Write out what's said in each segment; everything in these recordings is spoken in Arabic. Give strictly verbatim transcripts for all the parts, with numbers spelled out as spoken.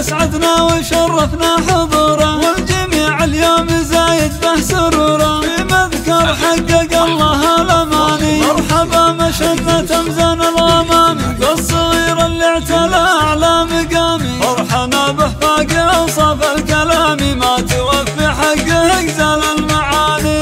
أسعدنا وشرفنا حضوره، والجميع اليوم زايد به سروره، في مذكر حقق الله الأماني. مرحبا مشنة مزن الغمامي، بالصغير اللي اعتلى أعلى مقامي، فرحنا به فاق أوصاف الكلام، ما توفي حقه اجزال المعاني.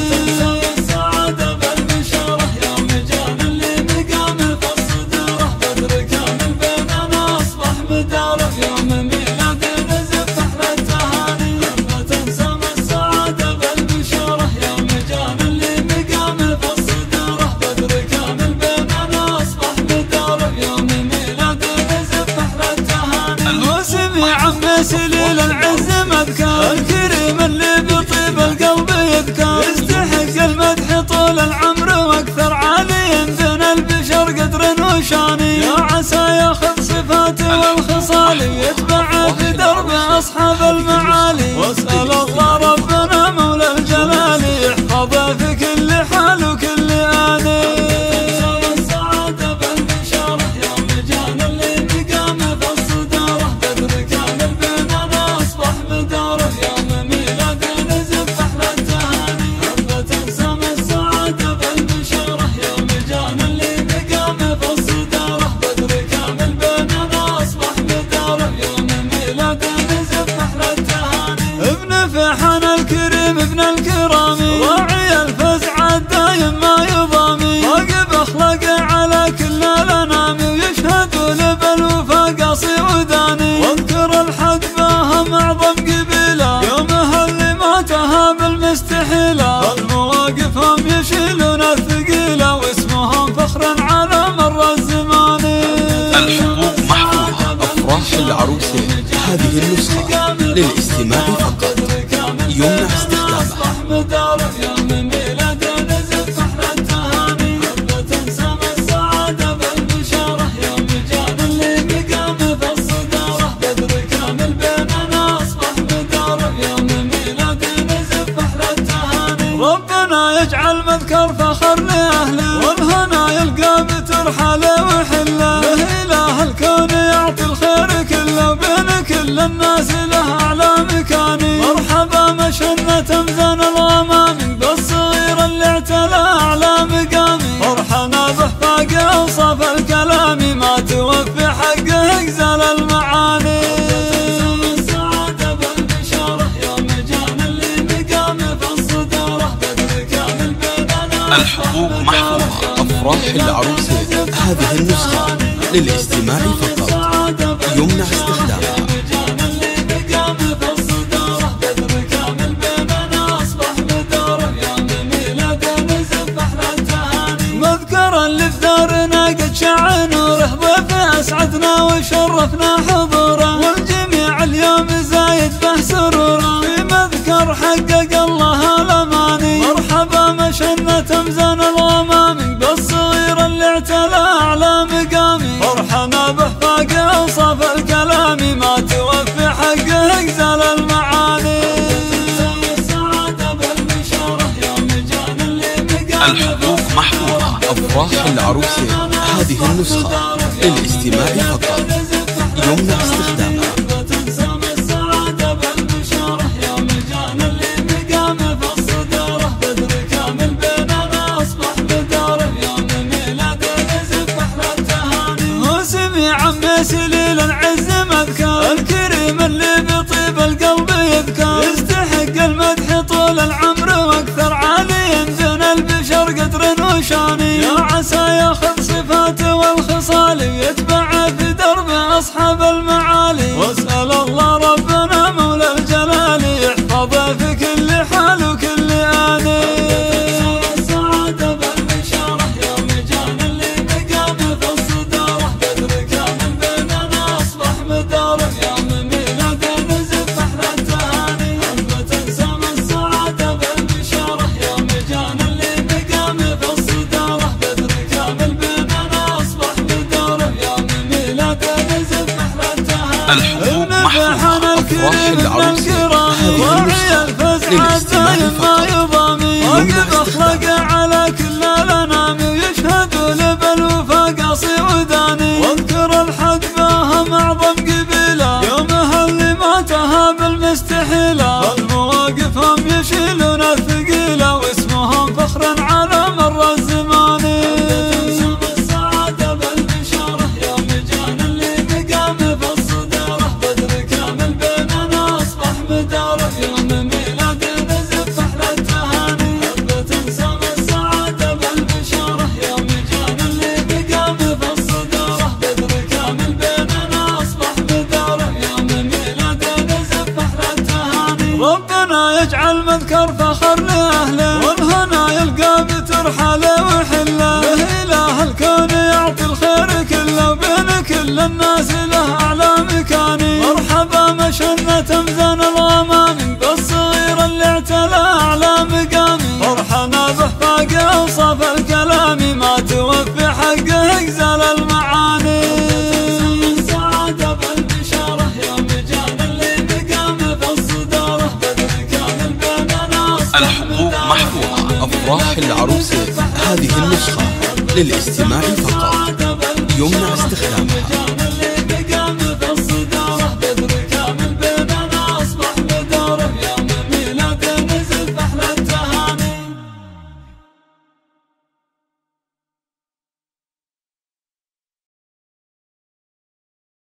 السعادة بالبشارة يوم جان اللي مقامه في الصدارة، بدر كامل بيننا أصبح مداره، يوم ميلاد نزف أحلى التهاني. لما سما السعادة بالبشارة يوم جان اللي مقامه في الصدارة، بدر كامل بيننا أصبح مداره، يوم ميلاد نزف أحلى التهاني. موسم عم سليل العز مذكر، الكريم اللي بطيب القلب يذكر، يستحق المدح طول العمر واكثر، عالي بين البشر قدر وشاني، يا عسى ياخذ صفاته والخصال، يتبع في درب اصحاب المعالي. واسال الله ربنا مولى الجلال، يحفظه في كل حال وكل آن. السعادة بالبشارة يوم جان اللي مقامه في الصدارة، بدر كامل بيننا أصبح مداره، يوم ميلاد نزف أحلى التهاني. هبة سما السعادة بالبشارة يوم جان اللي مقامه في الصدارة، بدر كامل بيننا أصبح مداره، يوم ميلاد نزف أحلى التهاني. ابن فحن الكريم ابن الكرام، راعي الفزع الدايم ما يضامي، واقف أخلاقه على كل الأنام، ويشهدوا له بالوفا قاصي وداني. واذكر الحق فهم أعظم قبيلة، يومها اللي ماتها بالمستحيلة، المواقفهم يشيلون الثقيلة، واسمهم فخرا على مر الزمان. الحقوق محفوظة. أفراح العروسين هذه النسخة للاستماع فقط، يمنع استخدامها. يوم ميلاد نزف أحلى التهاني. هبة سما السعادة بالبشارة يوم جان اللي مقامه في الصدارة، بدر كامل بيننا أصبح مداره، يوم ميلاد نزف أحلى التهاني. ربنا يجعل مذكر فخر لأهله، والهنا يلقى بترحله وحله، له إله الكون يعطي الخير كله، وبين كل الناس له أعلى مكاني. مرحبا مشنة مزن الغمامي، بالصغير اللي اعتلى أعلى مقامي، فرحنا به فاق أوصاف الكلام، ما توفي حقه اجزال المعاني. السعادة بالبشارة يوم جان اللي مقامه في الصدارة، بدر كامل بيننا. الحقوق محفوظة. أفراح العروسين هذه النسخة للاستماع فقط، يمنع استخدامها. مذكرا اللي في دارنا قد شع نوره، ضيف أسعدنا وشرفنا حضوره، والجميع اليوم زايد به سروره، في مذكر حقق الله الأماني. مرحبا مشنة مزن الغمامي، بالصغير اللي اعتلى أعلى مقامي، فرحنا به فاق أوصاف الكلام، ما توفي حقه اجزال المعاني. السعادة بالبشارة يوم جان اللي مقامه. الحقوق محفوظة. أفراح العروسين هذه النسخة للاستماع فقط، يمنع استخدامها. السعادة بالبشارة يوم جان اللي مقامه في الصدارة، بدر كامل بيننا أصبح مداره، يوم ميلاد نزف أحلى التهاني. هو سميع عم سليل العز مذكر، الكريم اللي بطيب القلب يذكر، يستحق المدح طول العمر واكثر، عالي بين البشر قدر وشاني، يا عسى ياخذ صفاته والخصال، يتبع في درب أصحاب المعالي. واسأل الله ربنا مولى الجلال، يحفظه في كل حال وكل آن. السعادة بالبشارة يوم جان اللي مقامه في الصدارة، بدر كامل بيننا أصبح مداره، يوم ميلاد نزف أحلى التهاني. هبة سما السعادة بالبشارة يوم جان اللي مقامه في الصدارة، بدر كامل بيننا أصبح مداره، يوم ميلاد نزف أحلى التهاني. الحقوق محفوظة. أفراح العروسين هذه النسخة للاستماع فقط، يمنع استخدامها. على كل الأنام، ويشهدوا له بالوفا قاصي وداني. واذكر الحق فهم أعظم قبيلة، يومها مذكر فخر لأهله، والهنا يلقى بترحاله وحله، له إله الكون يعطي الخير كله، وبين كل الناس له أعلى مكاني. مرحبا مشنة تمزن الغمامي، بالصغير اللي اعتلى أعلى مقامي، فرحنا به فاق أوصاف الكلام، ما توفي حقه اجزل المعاني. السعادة بالبشارة يوم جان اللي مقامه في الصدارة، بدر كان البين ناس الحقوق محفوظة. أفراح العروسة هذه النسخة للاستماع فقط، يمنع استخدامها.